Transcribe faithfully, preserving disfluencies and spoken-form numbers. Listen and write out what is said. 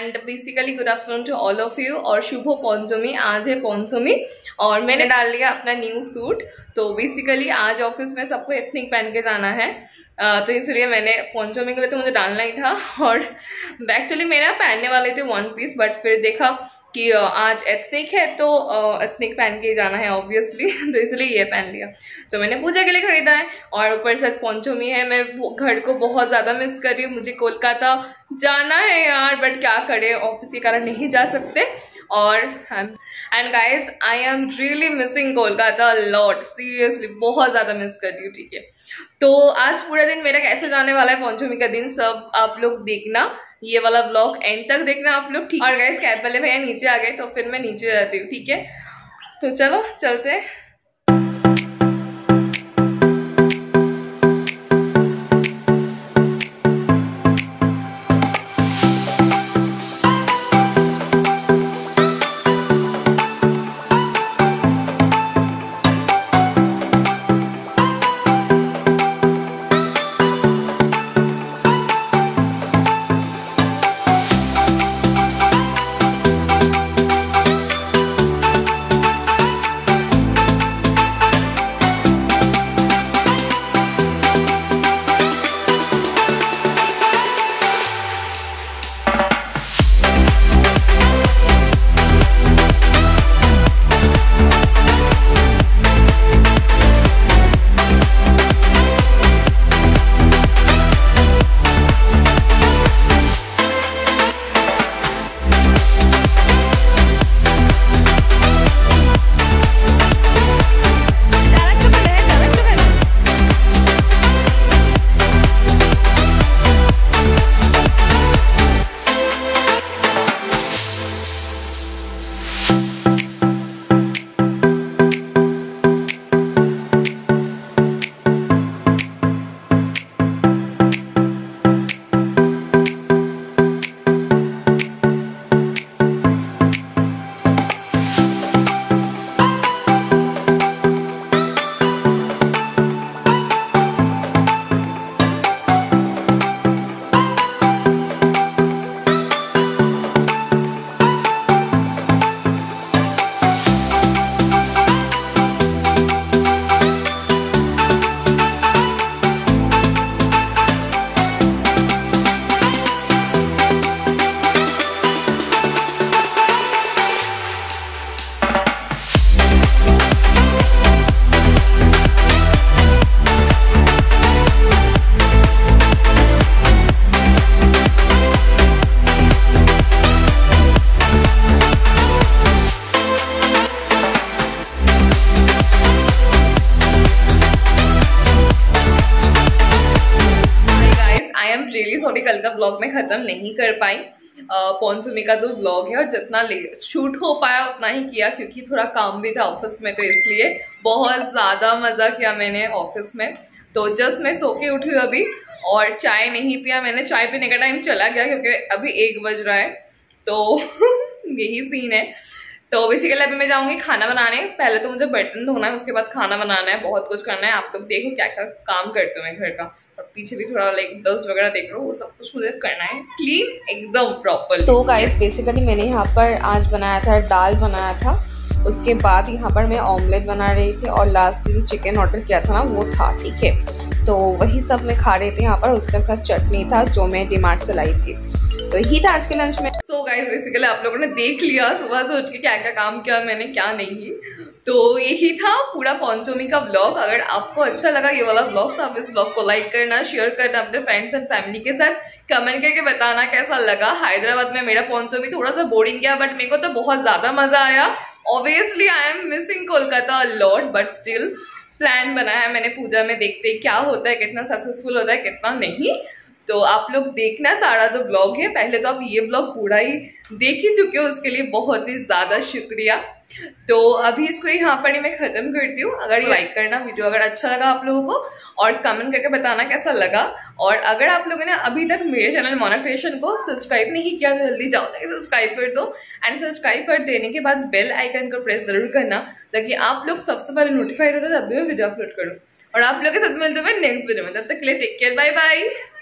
And basically good afternoon to all of you और शुभ पंचमी। आज है पंचमी और मैंने डाल लिया अपना न्यू सूट। तो बेसिकली आज ऑफिस में सबको एथनिक पहन के जाना है, uh, तो इसलिए मैंने पंचमी के लिए तो मुझे डालना ही था। और एक्चुअली मेरा पहनने वाले थे वन पीस, बट फिर देखा कि आज एथनिक है तो एथनिक पहन के ही जाना है ऑब्वियसली, तो इसलिए ये पहन लिया। तो मैंने पूजा के लिए खरीदा है और ऊपर से पंचमी है। मैं घर को बहुत ज़्यादा मिस कर रही हूँ। मुझे कोलकाता जाना है यार, बट क्या करें, ऑफिस के कारण नहीं जा सकते। और and guys I am really missing Kolkata lot, seriously बहुत ज़्यादा मिस कर रही हूँ। ठीक है, तो आज पूरा दिन मेरा कैसे जाने वाला है पंचमी का दिन, सब आप लोग देखना, ये वाला ब्लॉग एंड तक देखना आप लोग। ठीक, और गाइज कैब वाले भैया नीचे आ गए तो फिर मैं नीचे जाती हूँ। ठीक है, तो चलो चलते हैं। सॉरी कल का ब्लॉग में ख़त्म नहीं कर पाई पंचमी का जो ब्लॉग है, और जितना शूट हो पाया उतना ही किया क्योंकि थोड़ा काम भी था ऑफिस में, तो इसलिए बहुत ज़्यादा मज़ा किया मैंने ऑफिस में। तो जस्ट मैं सो के उठी अभी और चाय नहीं पिया मैंने, चाय पीने का टाइम चला गया क्योंकि अभी एक बज रहा है। तो यही सीन है। तो बेसिकली अभी मैं जाऊँगी खाना बनाने। पहले तो मुझे बर्तन धोना है, उसके बाद खाना बनाना है, बहुत कुछ करना है। आप लोग देखो क्या क्या काम करते हो मैं घर का, और पीछे भी थोड़ा लाइक डस्ट वगैरह देख लो, वो सब कुछ मुझे करना है क्लीन एकदम प्रॉपर। सो गाइस बेसिकली मैंने यहाँ पर आज बनाया था, दाल बनाया था, उसके बाद यहाँ पर मैं ऑमलेट बना रही थी और लास्ट जो चिकन ऑर्डर किया था ना वो था। ठीक है, तो वही सब मैं खा रही थी यहाँ पर। उसके साथ चटनी था जो मैं डीमार्ट से लाई थी। तो यही था आज के लंच में। सो गाइस बेसिकली आप लोगों ने देख लिया सुबह से उठ के क्या क्या काम किया मैंने, क्या नहीं। तो यही था पूरा पंचमी का व्लॉग। अगर आपको अच्छा लगा ये वाला व्लॉग तो आप इस व्लॉग को लाइक करना, शेयर करना अपने फ्रेंड्स एंड फैमिली के साथ, कमेंट करके बताना कैसा लगा। हैदराबाद में मेरा पंचमी थोड़ा सा बोरिंग गया, बट मेरे को तो बहुत ज़्यादा मज़ा आया। Obviously I am missing Kolkata lot, but still plan बनाया है मैंने पूजा में, देखते क्या होता है, कितना सक्सेसफुल होता है, कितना नहीं। तो आप लोग देखना सारा जो ब्लॉग है। पहले तो आप ये ब्लॉग पूरा ही देख ही चुके हो, उसके लिए बहुत ही ज़्यादा शुक्रिया। तो अभी इसको यहाँ पर ही मैं ख़त्म करती हूँ। अगर लाइक करना वीडियो अगर अच्छा लगा आप लोगों को, और कमेंट करके बताना कैसा लगा। और अगर आप लोगों ने अभी तक मेरे चैनल मोना क्रिएशन को सब्सक्राइब नहीं किया तो जल्दी जाओ जाके सब्सक्राइब कर दो। एंड सब्सक्राइब कर देने के बाद बेल आइकन को प्रेस जरूर करना, ताकि आप लोग सबसे पहले नोटिफाइड होता है जब भी मैं वीडियो अपलोड करूँ। और आप लोग के साथ मिलते हुए नेक्स्ट वीडियो में, तब तक के लिए टेक केयर, बाय बाय।